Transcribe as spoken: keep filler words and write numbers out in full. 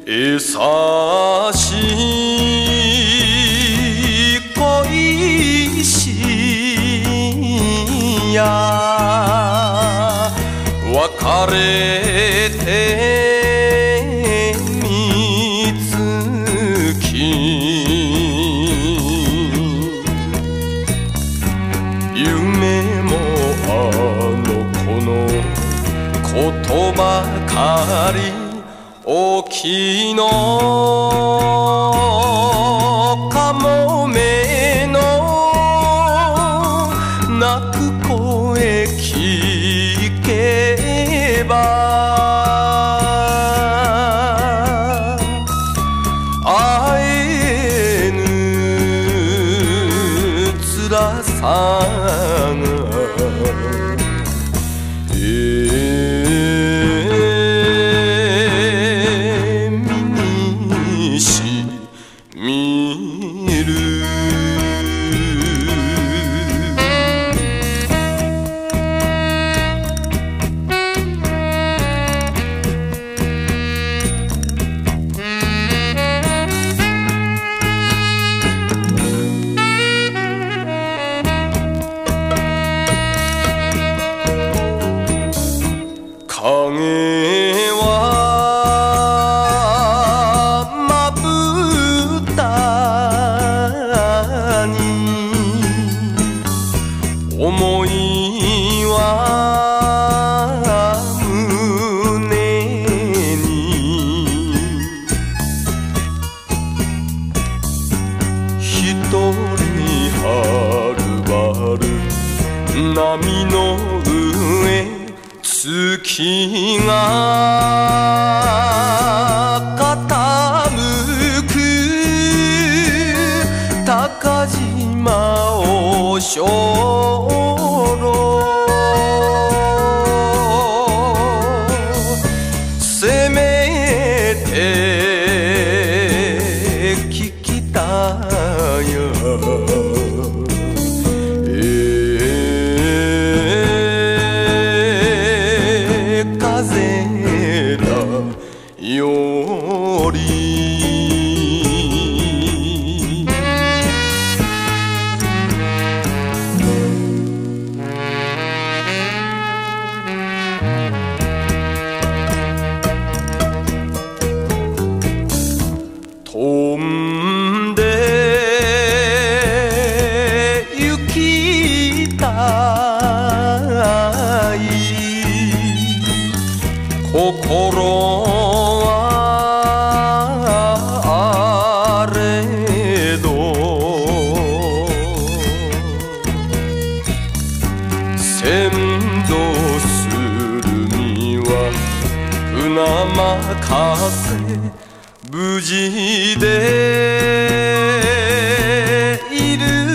優しい恋しや別れてみつき夢もあの子のことばかりおきのかもめの泣く声聞けば会えぬ辛さが影はまぶたに思いは胸に一人はるばる波の上月が傾く高島をしょろせめて聞きたやより飛んで行きたい心先導するには船任せ無事でいる